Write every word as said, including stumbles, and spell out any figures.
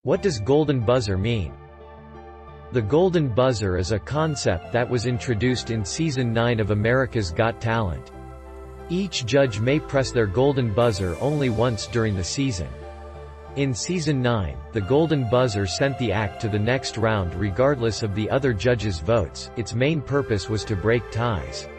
What does golden buzzer mean? The golden buzzer is a concept that was introduced in Season nine of America's Got Talent. Each judge may press their golden buzzer only once during the season. In Season nine, the golden buzzer sent the act to the next round regardless of the other judges' votes. Its main purpose was to break ties.